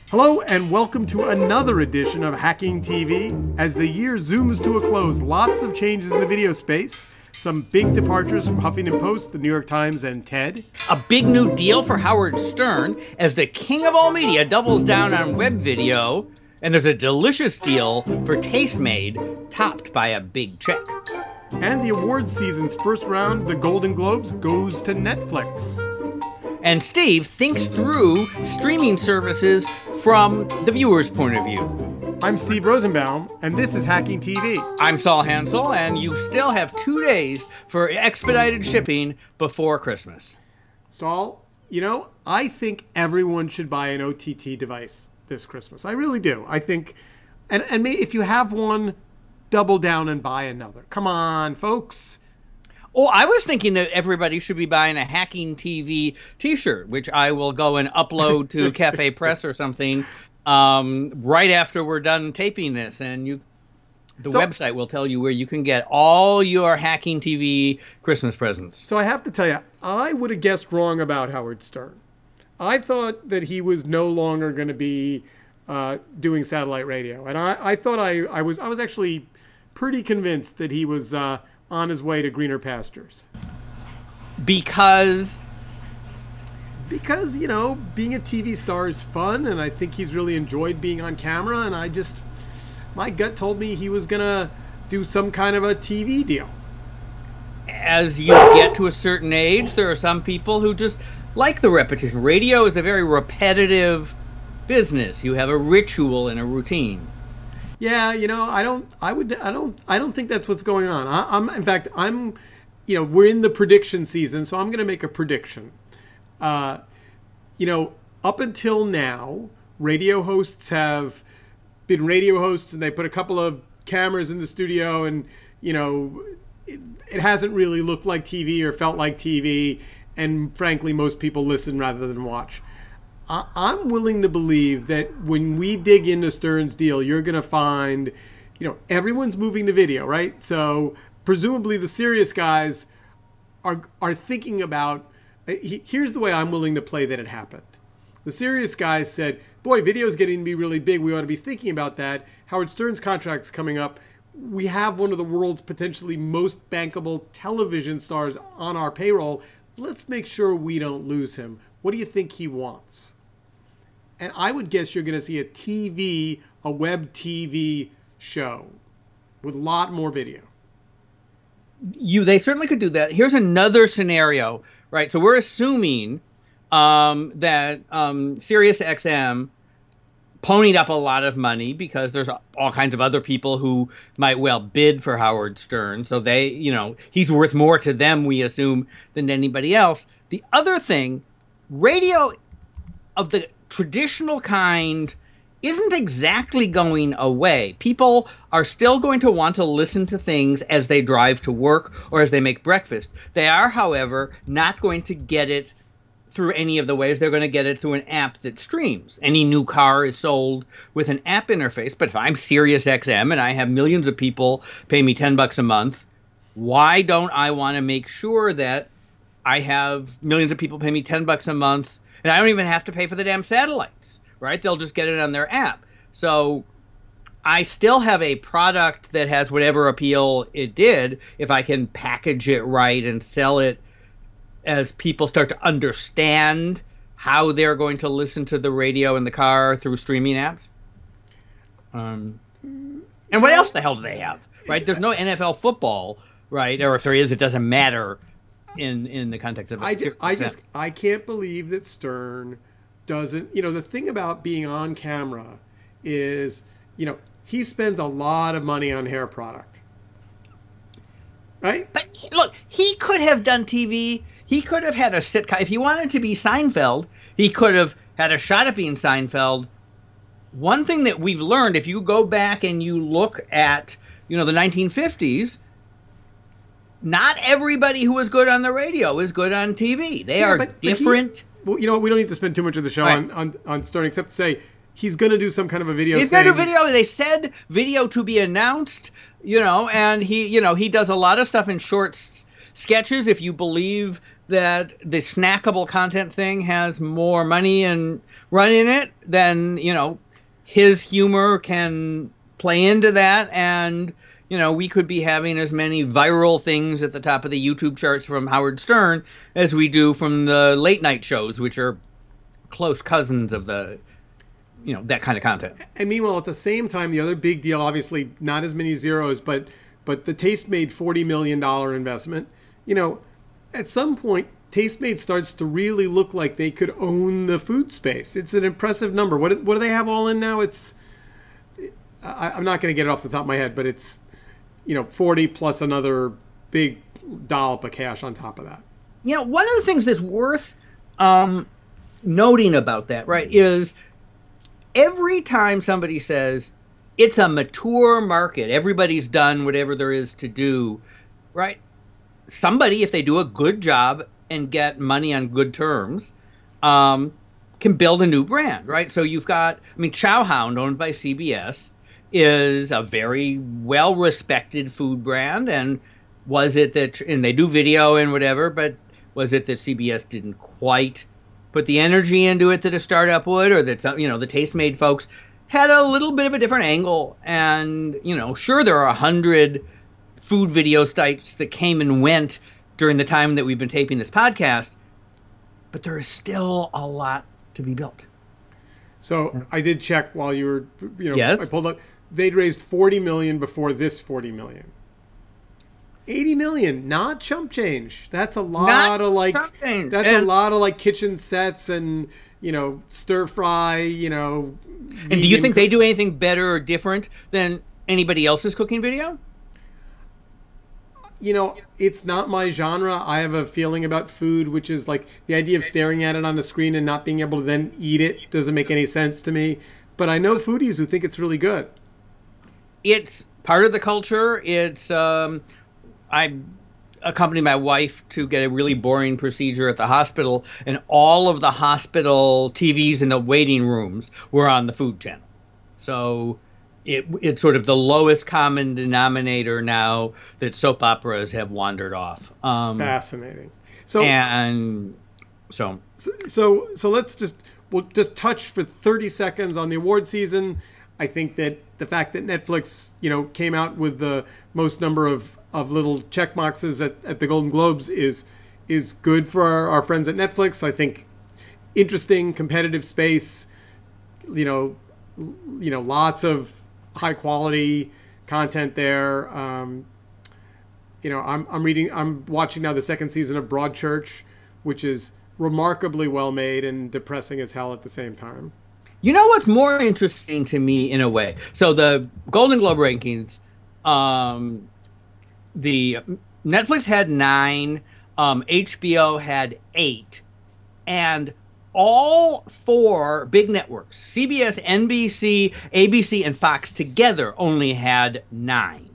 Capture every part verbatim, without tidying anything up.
Hello and welcome to another edition of Hacking T V. As the year zooms to a close, lots of changes in the video space. Some big departures from Huffington Post, the New York Times, and TED. A big new deal for Howard Stern as the king of all media doubles down on web video. And there's a delicious deal for Tastemade, topped by a big check. And the awards season's first round, the Golden Globes, goes to Netflix. And Steve thinks through streaming services from the viewer's point of view. I'm Steve Rosenbaum, and this is Hacking T V. I'm Saul Hansel, and you still have two days for expedited shipping before Christmas. Saul, you know, I think everyone should buy an O T T device this Christmas. I really do. I think, and, and may, if you have one, double down and buy another. Come on, folks. Oh, I was thinking that everybody should be buying a Hacking T V t-shirt, which I will go and upload to Cafe Press or something um, right after we're done taping this. And you, the so, website will tell you where you can get all your Hacking T V Christmas presents. So I have to tell you, I would have guessed wrong about Howard Stern. I thought that he was no longer going to be uh, doing satellite radio. And I, I thought I, I was I was actually pretty convinced that he was uh, on his way to greener pastures. Because? Because, you know, being a T V star is fun, and I think he's really enjoyed being on camera, and I just, my gut told me he was going to do some kind of a T V deal. As you get to a certain age, there are some people who just like the repetition. Radio is a very repetitive business. You have a ritual and a routine. Yeah, you know, I don't, I would, I don't, I don't think that's what's going on. I, I'm, in fact, I'm, you know, we're in the prediction season, so I'm going to make a prediction. Uh, you know, up until now, radio hosts have been radio hosts, and they put a couple of cameras in the studio, and you know, it, it hasn't really looked like T V or felt like T V. And frankly, most people listen rather than watch. I I'm willing to believe that when we dig into Stern's deal, you're going to find, you know, everyone's moving to video, right? So presumably the serious guys are are thinking about, he, here's the way I'm willing to play that it happened. The serious guys said, boy, video's getting to be really big. We ought to be thinking about that. Howard Stern's contract's coming up. We have one of the world's potentially most bankable television stars on our payroll. Let's make sure we don't lose him. What do you think he wants? And I would guess you're going to see a T V, a web T V show with a lot more video. You, they certainly could do that. Here's another scenario, right? So we're assuming um, that um, SiriusXM ponied up a lot of money because there's all kinds of other people who might well bid for Howard Stern. So they, you know, he's worth more to them, we assume, than anybody else. The other thing, radio of the traditional kind isn't exactly going away. People are still going to want to listen to things as they drive to work or as they make breakfast. They are, however, not going to get it through any of the ways. They're going to get it through an app that streams. Any new car is sold with an app interface. But if I'm SiriusXM and I have millions of people pay me ten bucks a month, why don't I want to make sure that I have millions of people pay me ten bucks a month and I don't even have to pay for the damn satellites, right? They'll just get it on their app. So I still have a product that has whatever appeal it did if I can package it right and sell it as people start to understand how they're going to listen to the radio in the car through streaming apps. Um, and what else the hell do they have, right? There's no N F L football, right? Or if there is, it doesn't matter in, in the context of it. I, just, I just, I can't believe that Stern doesn't, you know, the thing about being on camera is, you know, he spends a lot of money on hair product, right? But look, he could have done T V. He could have had a sitcom. If he wanted to be Seinfeld, he could have had a shot at being Seinfeld. One thing that we've learned, if you go back and you look at, you know, the nineteen fifties, not everybody who was good on the radio is good on T V. They yeah, are but, different. But he, well, you know what? We don't need to spend too much of the show right. on, on, on Stern, except to say he's going to do some kind of a video. He's going to do video. They said video to be announced, you know, and he, you know, he does a lot of stuff in short sketches. If you believe that the snackable content thing has more money and run in it, then, you know, his humor can play into that. And, you know, we could be having as many viral things at the top of the YouTube charts from Howard Stern as we do from the late night shows, which are close cousins of the, you know, that kind of content. And meanwhile, at the same time, the other big deal, obviously not as many zeros, but but the Tastemade forty million dollars investment, you know, at some point, Tastemade starts to really look like they could own the food space. It's an impressive number. What, what do they have all in now? It's, I, I'm not going to get it off the top of my head, but it's, you know, forty plus another big dollop of cash on top of that. You know, one of the things that's worth um, noting about that, right, is every time somebody says it's a mature market, everybody's done whatever there is to do, right? Somebody, if they do a good job and get money on good terms, um, can build a new brand, right? So you've got, I mean, Chowhound, owned by C B S, is a very well-respected food brand. And was it that, and they do video and whatever, but was it that C B S didn't quite put the energy into it that a startup would, or that some, you know, the Tastemade folks had a little bit of a different angle? And, you know, sure, there are a hundred food video sites that came and went during the time that we've been taping this podcast, but there is still a lot to be built. So I did check while you were, you know, yes. I pulled up, they'd raised forty million before this forty million. eighty million, not chump change. That's a lot Not of like, chump change. that's And- a lot of like kitchen sets and, you know, stir fry, you know. And do you think they do anything better or different than anybody else's cooking video? You know, it's not my genre. I have a feeling about food, which is like the idea of staring at it on the screen and not being able to then eat it doesn't make any sense to me. But I know foodies who think it's really good. It's part of the culture. It's, um, I accompanied my wife to get a really boring procedure at the hospital, and all of the hospital T Vs in the waiting rooms were on the Food Channel. So it, it's sort of the lowest common denominator now that soap operas have wandered off. Um, Fascinating. So and so, so so let's just we'll just touch for thirty seconds on the award season. I think that the fact that Netflix, you know, came out with the most number of, of little check boxes at, at the Golden Globes is is good for our, our friends at Netflix. I think interesting, competitive space, you know, you know, lots of high quality content there. Um, you know, I'm I'm reading, I'm watching now the second season of Broadchurch, which is remarkably well made and depressing as hell at the same time. you know what's more interesting to me in a way? So the Golden Globe rankings, um, the Netflix had nine, um, H B O had eight, and all four big networks, C B S, N B C, A B C, and Fox together only had nine.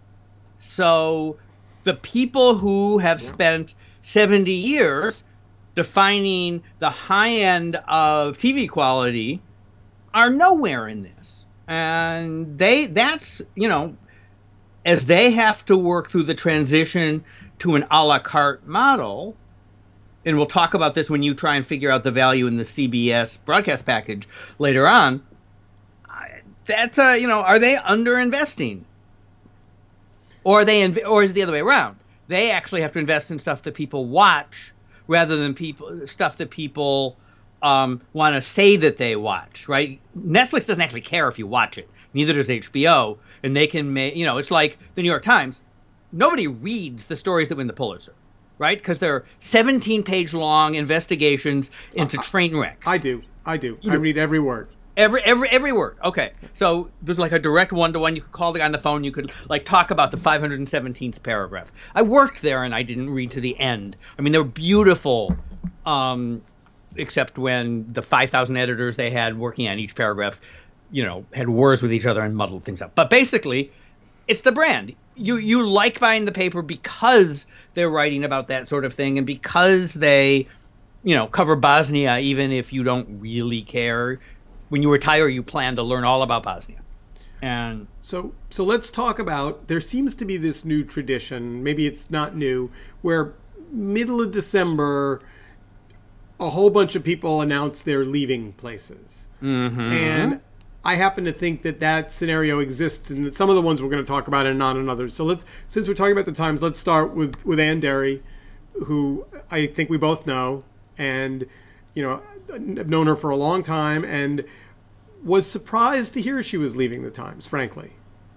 So the people who have Yeah. spent seventy years defining the high end of T V quality are nowhere in this. And they, that's, you know, as they have to work through the transition to an a la carte model, and we'll talk about this when you try and figure out the value in the C B S broadcast package later on, I- that's a, you know, are they underinvesting? Or are they, inv- or is it the other way around? They actually have to invest in stuff that people watch rather than people stuff that people um, want to say that they watch, right? Netflix doesn't actually care if you watch it. Neither does H B O. And they can make, you know, it's like the New York Times. Nobody reads the stories that win the Pulitzer, right? Because they're seventeen page long investigations into train wrecks. I do. I do. I read every word. Every every every word. Okay. So there's like a direct one to one. You could call the guy on the phone. You could like talk about the five hundred seventeenth paragraph. I worked there and I didn't read to the end. I mean, they were beautiful, um, except when the five thousand editors they had working on each paragraph, you know, had wars with each other and muddled things up. But basically, it's the brand. You you like buying the paper because they're writing about that sort of thing and because they, you know, cover Bosnia even if you don't really care. When you retire, you plan to learn all about Bosnia. And So so let's talk about, there seems to be this new tradition, maybe it's not new, where middle of December, a whole bunch of people announced they're leaving places. Mm-hmm. And I happen to think that that scenario exists in some of the ones we're going to talk about and not in others. So let's, since we're talking about the Times, let's start with, with Ann Derry, who I think we both know. And, you know, I've known her for a long time and was surprised to hear she was leaving the Times, frankly.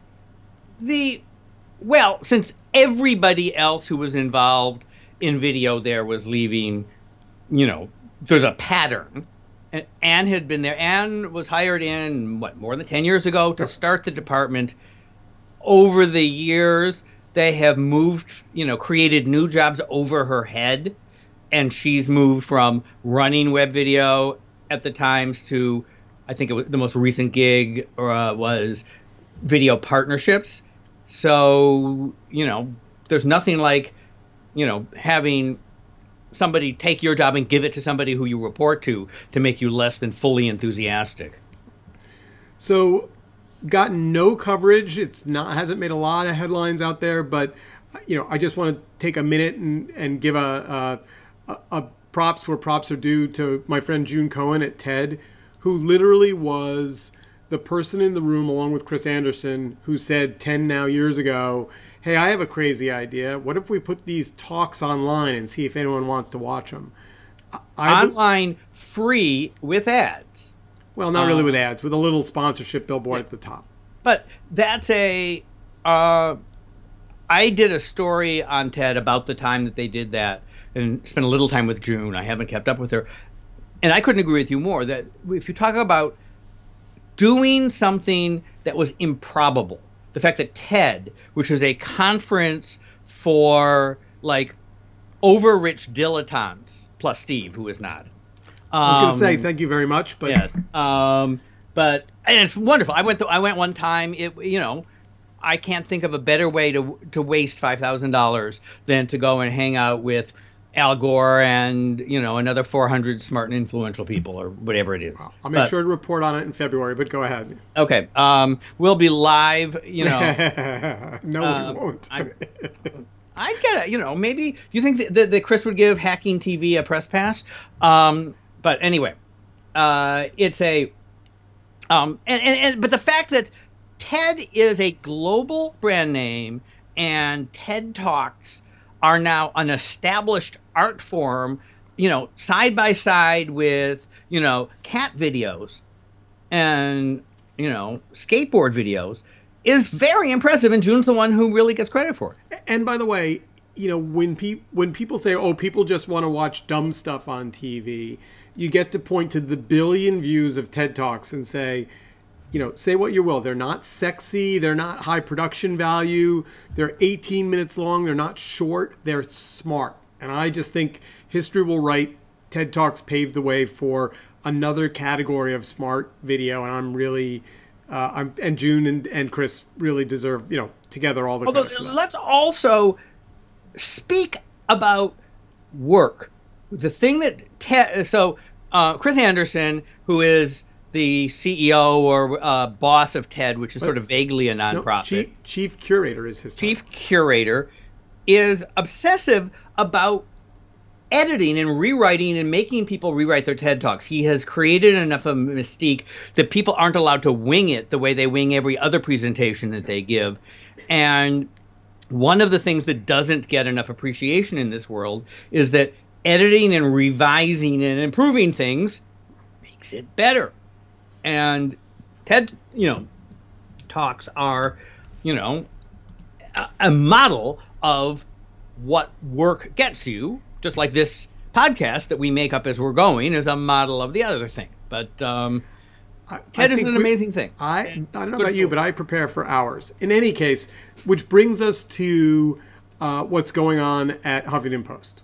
The, well, since everybody else who was involved in video there was leaving, you know, there's a pattern. And Ann had been there. Ann was hired in, what, more than ten years ago to start the department. Over the years, they have moved, you know, created new jobs over her head. And she's moved from running web video at the Times to, I think it was the most recent gig uh, was video partnerships. So, you know, there's nothing like, you know, having somebody take your job and give it to somebody who you report to to make you less than fully enthusiastic. So, gotten no coverage. It's not hasn't made a lot of headlines out there, but you know, I just want to take a minute and and give a a, a props where props are due to my friend June Cohen at TED, who literally was the person in the room along with Chris Anderson who said ten now years ago, hey, I have a crazy idea. What if we put these talks online and see if anyone wants to watch them? I, online, free, with ads. Well, not really with ads, with a little sponsorship billboard yeah. at the top. But that's a... Uh, I did a story on TED about the time that they did that and spent a little time with June. I haven't kept up with her. And I couldn't agree with you more that if you talk about doing something that was improbable, the fact that TED, which is a conference for like over-rich dilettantes, plus Steve, who is not. Um, I was going to say thank you very much, but yes, um, but and it's wonderful. I went to, I went one time. It you know, I can't think of a better way to to waste five thousand dollars than to go and hang out with Al Gore and, you know, another four hundred smart and influential people or whatever it is. I'll make but, sure to report on it in February, but go ahead. Okay. Um, we'll be live, you know. no, um, we won't. I, I get it. You know, maybe you think that, that, that Chris would give Hacking T V a press pass. Um, but anyway, uh, it's a, um, and, and, and, but the fact that TED is a global brand name and TED Talks are now an established art form, you know, side by side with, you know, cat videos and, you know, skateboard videos is very impressive. And June's the one who really gets credit for it. And by the way, you know, when, pe when people say, oh, people just want to watch dumb stuff on T V, you get to point to the billion views of TED Talks and say, you know, say what you will. They're not sexy. They're not high production value. They're eighteen minutes long. They're not short. They're smart. And I just think history will write TED Talks paved the way for another category of smart video. And I'm really, uh, I'm, and June and, and Chris really deserve, you know, together all the Although, let's also speak about work. The thing that TED, so uh, Chris Anderson, who is the C E O or uh, boss of TED, which is but, sort of vaguely a nonprofit. No, chief, chief curator is his Chief title. Curator is obsessive about editing and rewriting and making people rewrite their TED Talks. He has created enough of a mystique that people aren't allowed to wing it the way they wing every other presentation that they give. And one of the things that doesn't get enough appreciation in this world is that editing and revising and improving things makes it better. And TED, you know, Talks are, you know, a, a model of what work gets you, just like this podcast that we make up as we're going is a model of the other thing. But um, I, TED I is an we, amazing thing. I, I don't know about you, but I prepare for hours. In any case, which brings us to uh, what's going on at Huffington Post.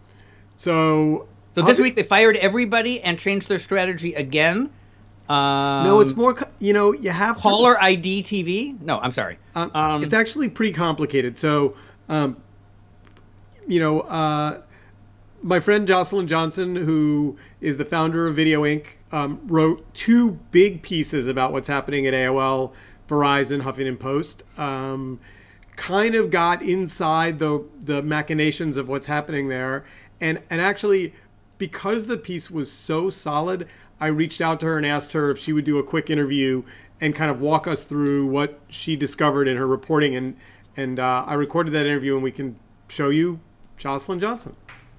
So, so this Huffington week they fired everybody and changed their strategy again. Um, no, it's more, you know, you have caller to, I D T V. No, I'm sorry. Um, um, it's actually pretty complicated. So, um, you know, uh, my friend Jocelyn Johnson, who is the founder of Video Incorporated, um, wrote two big pieces about what's happening at A O L, Verizon, Huffington Post, um, kind of got inside the the machinations of what's happening there. And and actually, because the piece was so solid, I reached out to her and asked her if she would do a quick interview and kind of walk us through what she discovered in her reporting. And and uh, I recorded that interview, and we can show you Jocelyn Johnson.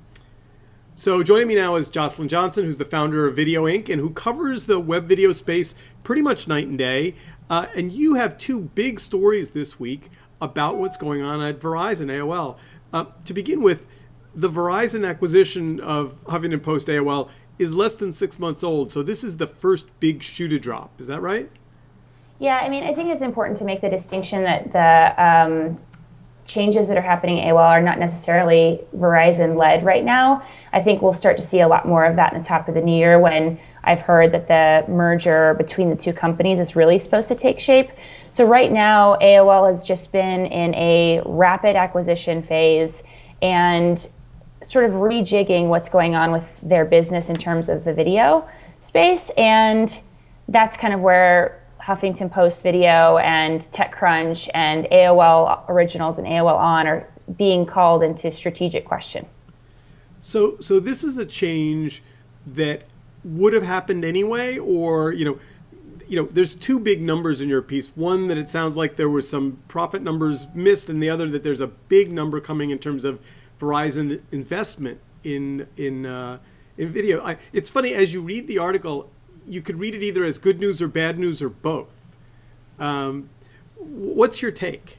So joining me now is Jocelyn Johnson, who's the founder of Video Incorporated and who covers the web video space pretty much night and day. Uh, and you have two big stories this week about what's going on at Verizon, A O L. Uh, to begin with, the Verizon acquisition of Huffington Post A O L is less than six months old. So this is the first big shoe to drop. Is that right? Yeah, I mean, I think it's important to make the distinction that the um, changes that are happening at A O L are not necessarily Verizon-led right now. I think we'll start to see a lot more of that in the top of the new year, when I've heard that the merger between the two companies is really supposed to take shape. So right now, A O L has just been in a rapid acquisition phase and sort of rejigging what's going on with their business in terms of the video space. And that's kind of where Huffington Post Video and TechCrunch and A O L Originals and A O L On are being called into strategic question. So, so this is a change that would have happened anyway, or, you know, you know, there's two big numbers in your piece. One, that it sounds like there were some profit numbers missed, and the other, that there's a big number coming in terms of Verizon investment in in uh, in video. I, it's funny, as you read the article, you could read it either as good news or bad news or both. Um, what's your take?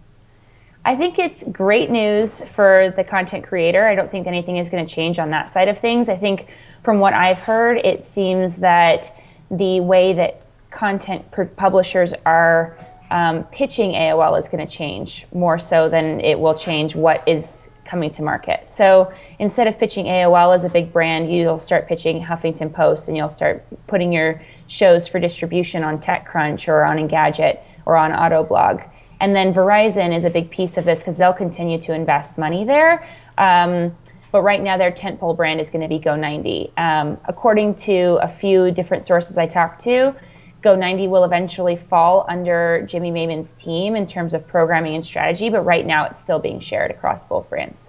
I think it's great news for the content creator. I don't think anything is going to change on that side of things. I think from what I've heard, it seems that the way that content publishers are um, pitching A O L is going to change more so than it will change what is coming to market. So instead of pitching A O L as a big brand, you'll start pitching Huffington Post, and you'll start putting your shows for distribution on TechCrunch or on Engadget or on Autoblog. And then Verizon is a big piece of this because they'll continue to invest money there. Um, but right now their tentpole brand is going to be Go ninety. Um, according to a few different sources I talked to, Go ninety will eventually fall under Jimmy Maimon's team in terms of programming and strategy, but right now it's still being shared across both brands.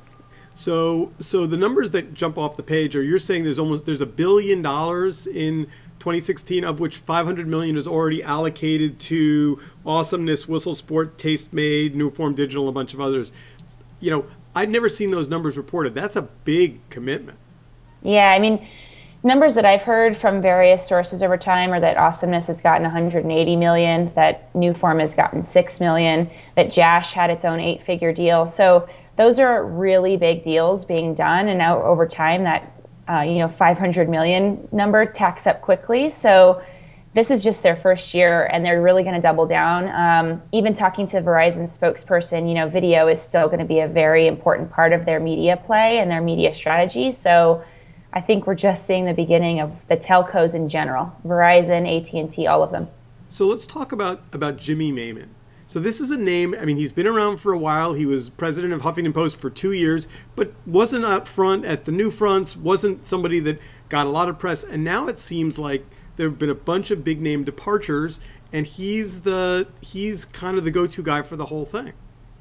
So, so the numbers that jump off the page are, you're saying there's almost there's a billion dollars in twenty sixteen, of which five hundred million is already allocated to Awesomeness, Whistle Sport, Tastemade, Newform Digital, a bunch of others. You know, I'd never seen those numbers reported. That's a big commitment. Yeah, I mean, numbers that I've heard from various sources over time are that Awesomeness has gotten one hundred eighty million, that Newform has gotten six million, that Jash had its own eight-figure deal. So those are really big deals being done, and now over time that uh, you know five hundred million number tacks up quickly. So this is just their first year, and they're really going to double down. Um, even talking to Verizon's spokesperson, you know, video is still going to be a very important part of their media play and their media strategy. So I think we're just seeing the beginning of the telcos in general, Verizon, A T and T, all of them. So let's talk about, about Jimmy Maimon. So this is a name, I mean, he's been around for a while. He was president of Huffington Post for two years, but wasn't up front at the new fronts, wasn't somebody that got a lot of press. And now it seems like there have been a bunch of big name departures, and he's the he's kind of the go-to guy for the whole thing.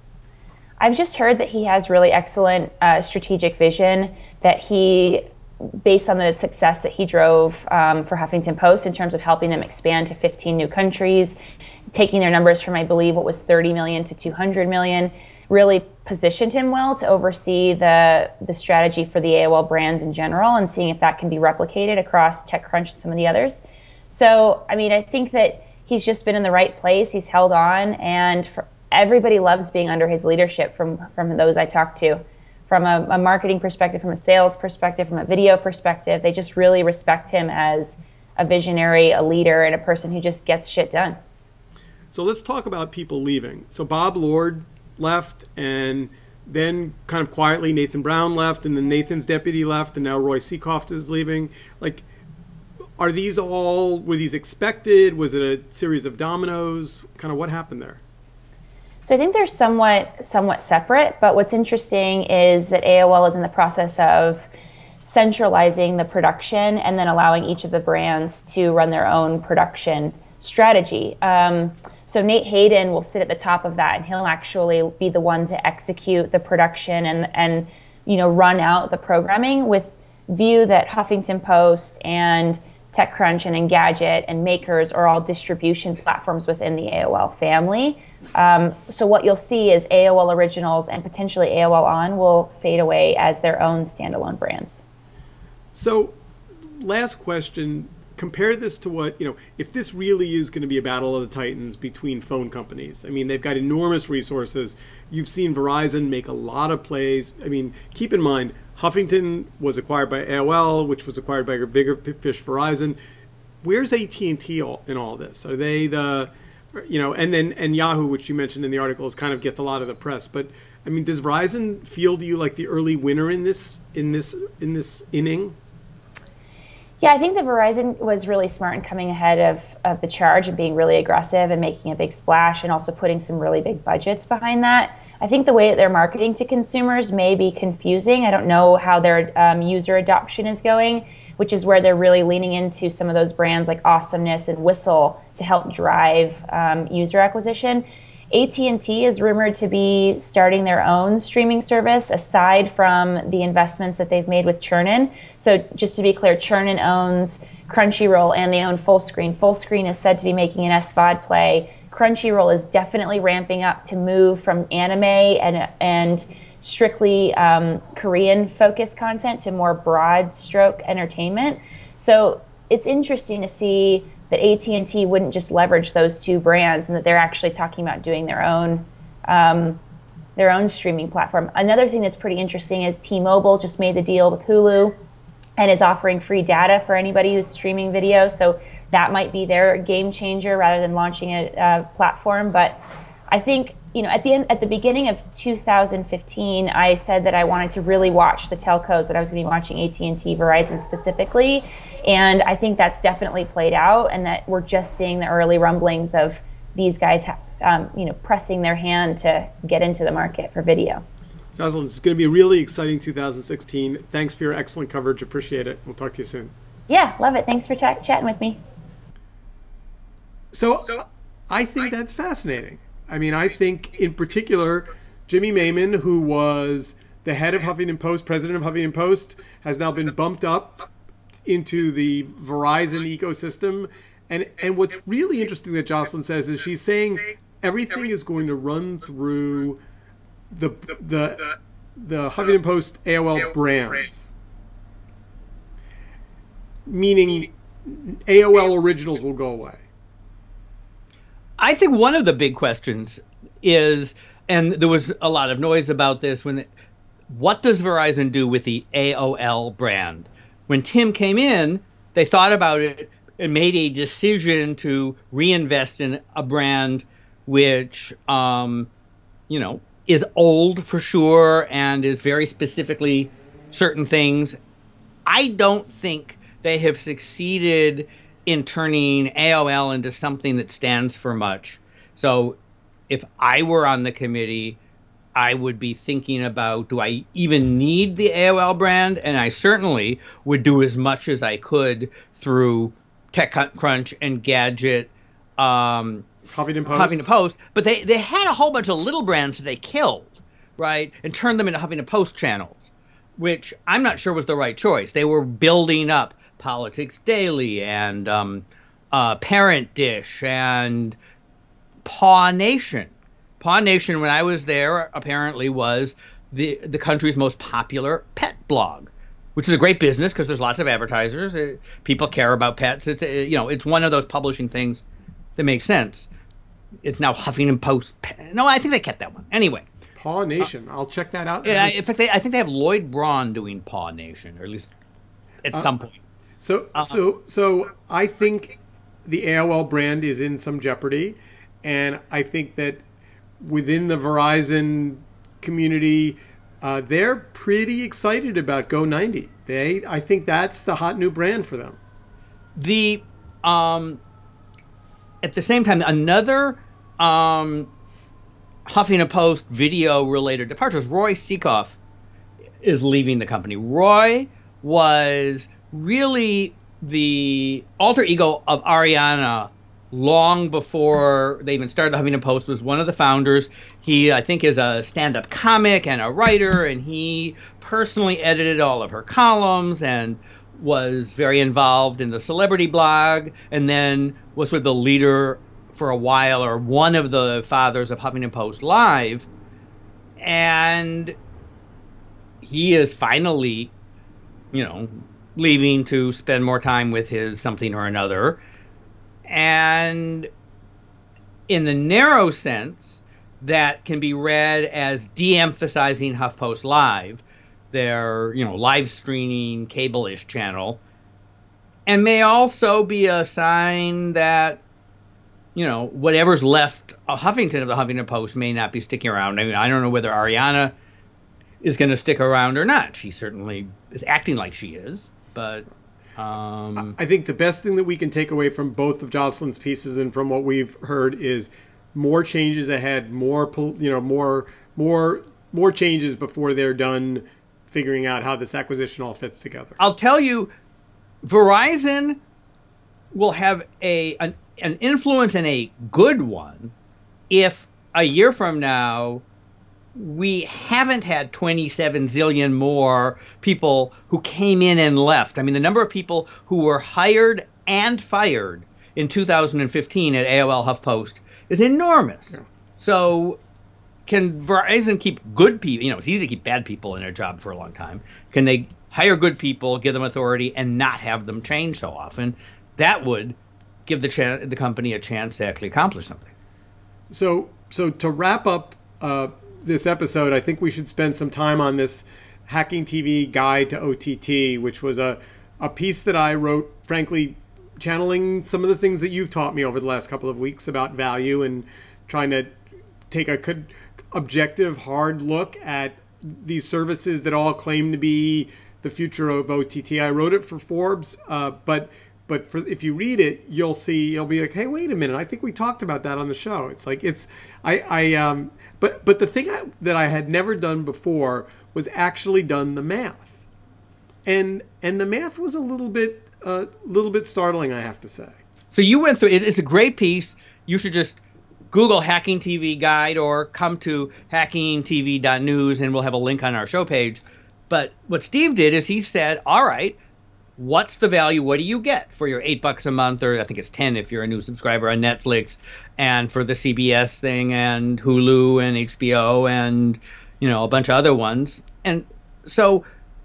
I've just heard that he has really excellent uh, strategic vision, that he, based on the success that he drove um, for Huffington Post in terms of helping them expand to fifteen new countries, taking their numbers from, I believe, what was thirty million to two hundred million, really positioned him well to oversee the, the strategy for the A O L brands in general, and seeing if that can be replicated across TechCrunch and some of the others. So, I mean, I think that he's just been in the right place. He's held on, and for, everybody loves being under his leadership from, from those I talked to. From a, a marketing perspective, from a sales perspective, from a video perspective, they just really respect him as a visionary, a leader, and a person who just gets shit done. So let's talk about people leaving. So Bob Lord left, and then kind of quietly Nathan Brown left, and then Nathan's deputy left, and now Roy Seacoft is leaving. Like, are these all, were these expected? Was it a series of dominoes? Kind of what happened there? So I think they're somewhat somewhat separate, but what's interesting is that A O L is in the process of centralizing the production and then allowing each of the brands to run their own production strategy. Um, So Nate Hayden will sit at the top of that, and he'll actually be the one to execute the production and, and you know, run out the programming, with view that Huffington Post and TechCrunch and Engadget and Makers are all distribution platforms within the A O L family. Um, so what you'll see is A O L Originals and potentially A O L On will fade away as their own standalone brands. So last question, compare this to what, you know, if this really is going to be a battle of the titans between phone companies. I mean, they've got enormous resources. You've seen Verizon make a lot of plays. I mean, keep in mind, Huffington was acquired by A O L, which was acquired by bigger fish Verizon. Where's A T and T in all this? Are they the, you know, and then and Yahoo, which you mentioned in the article, is kind of gets a lot of the press. But I mean, does Verizon feel to you like the early winner in this in this in this inning? Yeah, I think that Verizon was really smart in coming ahead of, of the charge and being really aggressive and making a big splash, and also putting some really big budgets behind that. I think the way that they're marketing to consumers may be confusing. I don't know how their um, user adoption is going, which is where they're really leaning into some of those brands like Awesomeness and Whistle to help drive um, user acquisition. A T and T is rumored to be starting their own streaming service aside from the investments that they've made with Chernin. So just to be clear, Chernin owns Crunchyroll and they own Fullscreen. Fullscreen is said to be making an S V O D play. Crunchyroll is definitely ramping up to move from anime and, and strictly um, Korean-focused content to more broad stroke entertainment. So it's interesting to see that A T and T wouldn't just leverage those two brands, and that they're actually talking about doing their own um, their own streaming platform. Another thing that's pretty interesting is T-Mobile just made the deal with Hulu and is offering free data for anybody who's streaming video. So that might be their game changer rather than launching a, a platform. But I think, you know, at the end, at the beginning of two thousand fifteen, I said that I wanted to really watch the telcos, that I was going to be watching A T and T, Verizon specifically. And I think that's definitely played out, and that we're just seeing the early rumblings of these guys, um, you know, pressing their hand to get into the market for video. Jocelyn, it's going to be a really exciting two thousand sixteen. Thanks for your excellent coverage. Appreciate it. We'll talk to you soon. Yeah, love it. Thanks for ch chatting with me. So, so I think that's fascinating. I mean, I think in particular, Jimmy Mayman, who was the head of Huffington Post, president of Huffington Post, has now been bumped up into the Verizon ecosystem. And, and what's really interesting that Jocelyn says is she's saying everything is going to run through the, the, the Huffington Post A O L brands. Meaning A O L Originals will go away. I think one of the big questions is, and there was a lot of noise about this, when what does Verizon do with the A O L brand? When Tim came in, they thought about it and made a decision to reinvest in a brand which, um, you know, is old for sure and is very specifically certain things. I don't think they have succeeded in turning A O L into something that stands for much. So if I were on the committee, I would be thinking about, do I even need the A O L brand? And I certainly would do as much as I could through TechCrunch and Engadget, um, Huffington Post. Huffington Post. But they, they had a whole bunch of little brands that they killed, right? And turned them into Huffington Post channels, which I'm not sure was the right choice. They were building up Politics Daily and um, uh, Parent Dish and Paw Nation. Paw Nation, when I was there, apparently was the the country's most popular pet blog, which is a great business because there's lots of advertisers. Uh, people care about pets. It's uh, you know, it's one of those publishing things that makes sense. It's now Huffington Post. No, I think they kept that one anyway. Paw Nation. Uh, I'll check that out. Yeah, in fact, they, I think they have Lloyd Braun doing Paw Nation, or at least at uh, some point. So, uh-huh. so, so I think the A O L brand is in some jeopardy, and I think that within the Verizon community, uh, they're pretty excited about Go ninety. They, I think that's the hot new brand for them. The, um, at the same time, another um, Huffington Post video-related departures. Roy Sekoff is leaving the company. Roy was really the alter ego of Ariana long before they even started the Huffington Post, was one of the founders. He, I think, is a stand-up comic and a writer, and he personally edited all of her columns and was very involved in the celebrity blog, and then was with the leader for a while, or one of the fathers of Huffington Post Live. And he is finally, you know, leaving to spend more time with his something or another. And in the narrow sense, that can be read as de-emphasizing HuffPost Live, their, you know, live streaming cable-ish channel, and may also be a sign that, you know, whatever's left of Huffington of the Huffington Post may not be sticking around. I mean, I don't know whether Ariana is going to stick around or not. She certainly is acting like she is, but um, I think the best thing that we can take away from both of Jocelyn's pieces and from what we've heard is more changes ahead, more, you know, more, more, more changes before they're done figuring out how this acquisition all fits together. I'll tell you, Verizon will have a an, an influence, and a good one, if a year from now we haven't had twenty-seven zillion more people who came in and left. I mean, the number of people who were hired and fired in two thousand fifteen at A O L HuffPost is enormous. Yeah. So can Verizon keep good people? You know, it's easy to keep bad people in their job for a long time. Can they hire good people, give them authority, and not have them change so often? That would give the ch- the company a chance to actually accomplish something. So, so to wrap up uh, this episode, I think we should spend some time on this Hacking T V Guide to O T T, which was a, a piece that I wrote, frankly, channeling some of the things that you've taught me over the last couple of weeks about value and trying to take a co- objective, hard look at these services that all claim to be the future of O T T. I wrote it for Forbes, uh, but but for, if you read it, you'll see, you'll be like, hey, wait a minute, I think we talked about that on the show. It's like, it's, I, I um, but but the thing I, that I had never done before was actually done the math, and and the math was a little bit a uh, little bit startling, I have to say. So you went through it. It's a great piece. You should just Google Hacking T V Guide or come to hacking T V dot news, and we'll have a link on our show page. But what Steve did is he said, all right, what's the value? What do you get for your eight bucks a month, or I think it's ten if you're a new subscriber on Netflix, and for the C B S thing and Hulu and H B O and, you know, a bunch of other ones. And so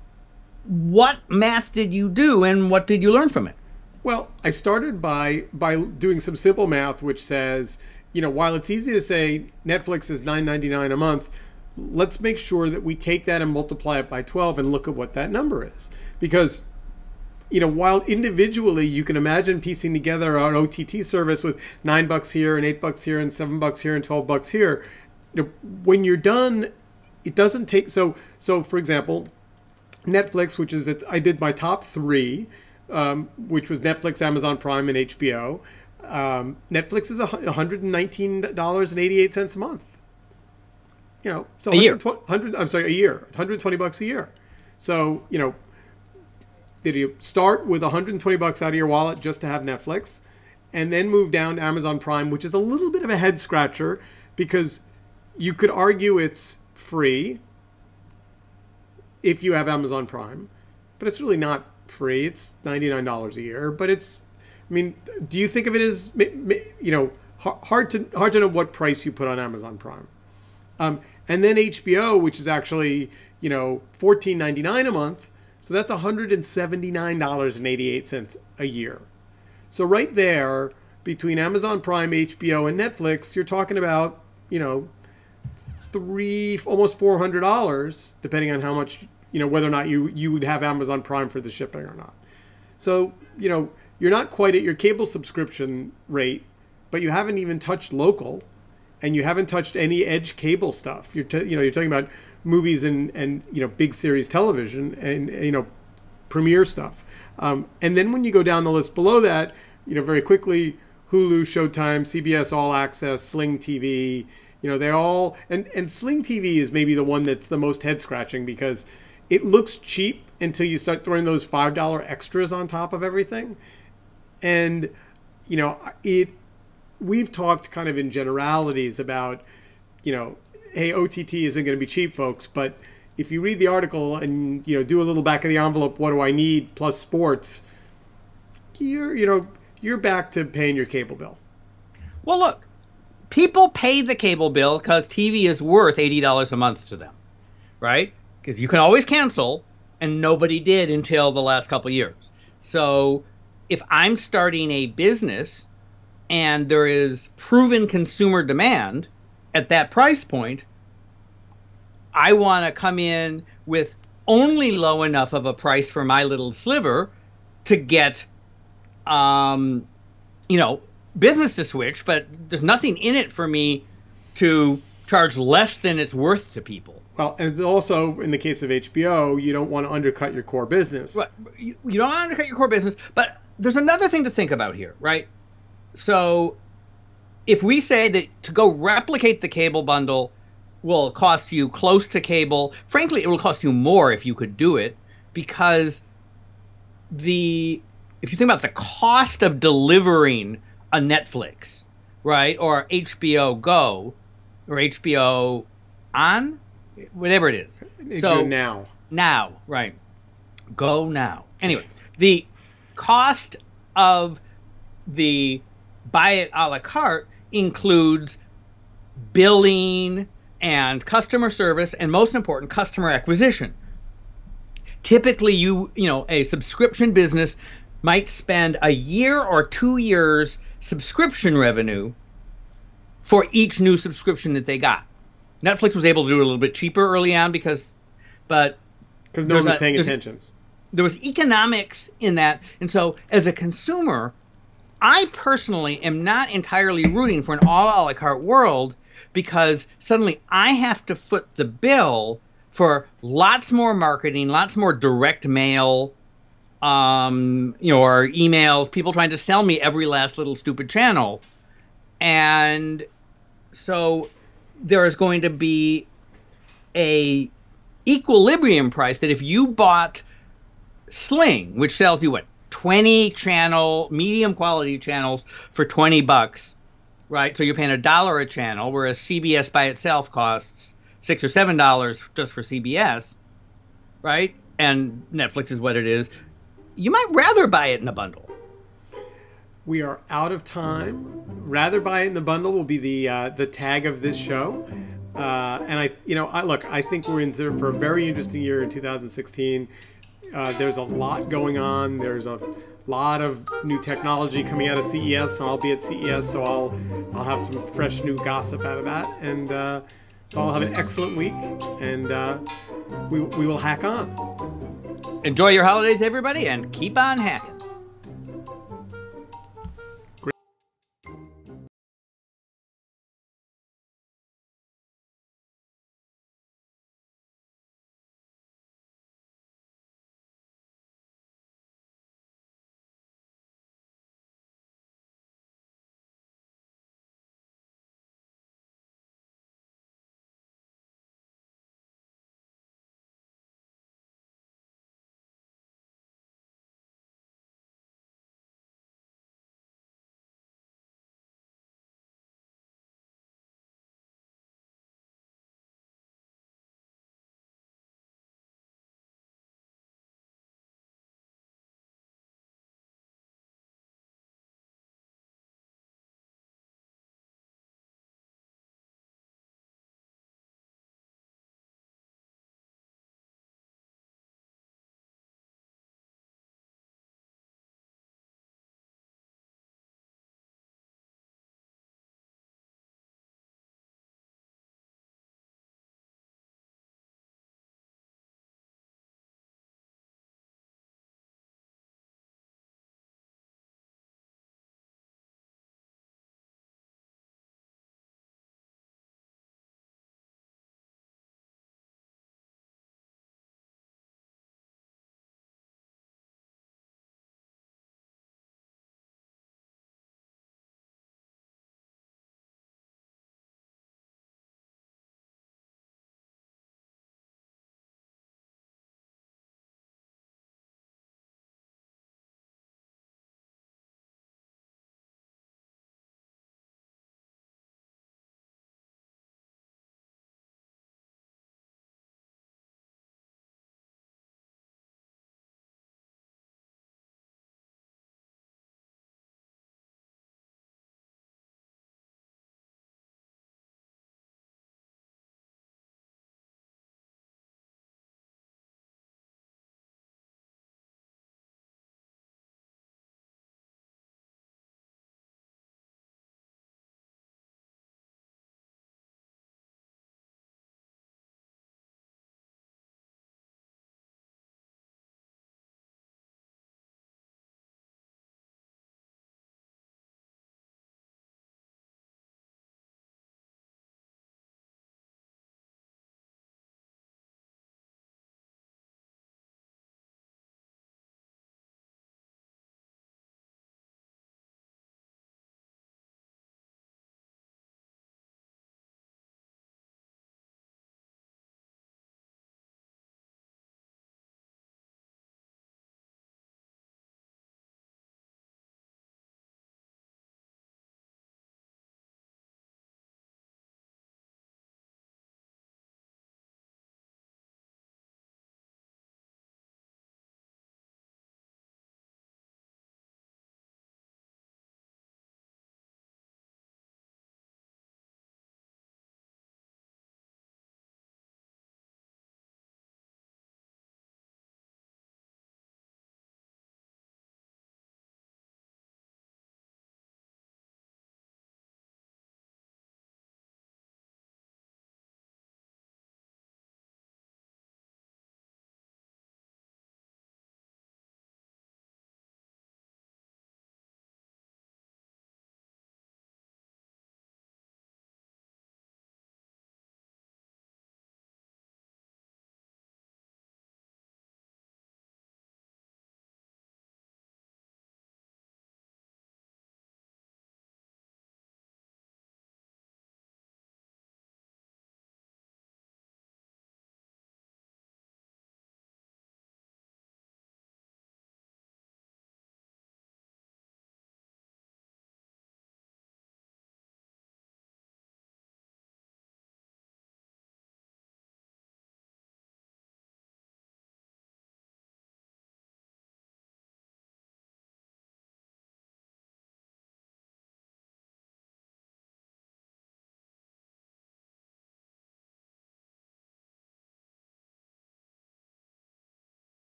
what math did you do, and what did you learn from it? Well, I started by by doing some simple math, which says, you know, while it's easy to say Netflix is nine ninety-nine a month, let's make sure that we take that and multiply it by twelve and look at what that number is. Because, you know, while individually you can imagine piecing together an O T T service with nine bucks here and eight bucks here and seven bucks here and twelve bucks here, you know, when you're done, it doesn't take. So, so for example, Netflix, which is that I did my top three, um, which was Netflix, Amazon Prime, and H B O. Um, Netflix is one hundred nineteen dollars and eighty-eight cents a month. You know, so a year. one hundred, I'm sorry, a year, one hundred twenty bucks a year. So, you know, did you start with one hundred twenty bucks out of your wallet just to have Netflix, and then move down to Amazon Prime, which is a little bit of a head scratcher because you could argue it's free if you have Amazon Prime, but it's really not free. It's ninety-nine dollars a year, but it's, I mean, do you think of it as, you know, hard to hard to know what price you put on Amazon Prime? Um, and then H B O, which is actually, you know, fourteen ninety-nine a month. So that's one hundred seventy-nine dollars and eighty-eight cents a year. So right there, between Amazon Prime, H B O, and Netflix, you're talking about, you know, three, almost four hundred dollars, depending on how much, you know, whether or not you, you would have Amazon Prime for the shipping or not. So, you know, you're not quite at your cable subscription rate, but you haven't even touched local, and you haven't touched any edge cable stuff. You're, t- you know, you're talking about movies and, and, you know, big series television and, you know, premiere stuff. Um, and then when you go down the list below that, you know, very quickly, Hulu, Showtime, C B S All Access, Sling T V, you know, they all, and, and Sling T V is maybe the one that's the most head scratching because it looks cheap until you start throwing those five dollar extras on top of everything. And, you know, it, we've talked kind of in generalities about, you know, hey, O T T isn't going to be cheap, folks, but if you read the article and, you know, do a little back of the envelope, what do I need plus sports, you're, you know, you're back to paying your cable bill. Well, look, people pay the cable bill because T V is worth eighty dollars a month to them, right? Because you can always cancel, and nobody did until the last couple of years. So if I'm starting a business and there is proven consumer demand at that price point, I want to come in with only low enough of a price for my little sliver to get, um, you know, business to switch, but there's nothing in it for me to charge less than it's worth to people. Well, and it's also, in the case of H B O, you don't want to undercut your core business. Right. You, you don't want to undercut your core business, but there's another thing to think about here, right? So if we say that to go replicate the cable bundle will cost you close to cable, frankly, it will cost you more if you could do it, because the if you think about the cost of delivering a Netflix, right, or H B O Go, or H B O On, whatever it is. H B O so Now. Now, right. Go now. Anyway, the cost of the buy it a la carte includes billing and customer service, and most important, customer acquisition. Typically, you you know, a subscription business might spend a year or two years subscription revenue for each new subscription that they got. Netflix was able to do it a little bit cheaper early on because, but because no one was paying attention. There was economics in that, and so as a consumer, I personally am not entirely rooting for an all a la carte world, because suddenly I have to foot the bill for lots more marketing, lots more direct mail, um, you know, or emails, people trying to sell me every last little stupid channel. And so there is going to be a equilibrium price that if you bought Sling, which sells you what, twenty channel, medium quality channels for twenty bucks, right? So you're paying a dollar a channel, whereas C B S by itself costs six or seven dollars just for C B S, right? And Netflix is what it is. You might rather buy it in a bundle. We are out of time. Rather buy it in the bundle will be the uh, the tag of this show. Uh, and I, you know, I look. I think we're in for a very interesting year in two thousand sixteen. Uh, there's a lot going on. There's a lot of new technology coming out of C E S, and I'll be at C E S, so I'll I'll have some fresh new gossip out of that, and uh, so I'll have an excellent week, and uh, we we will hack on. Enjoy your holidays, everybody, and keep on hacking.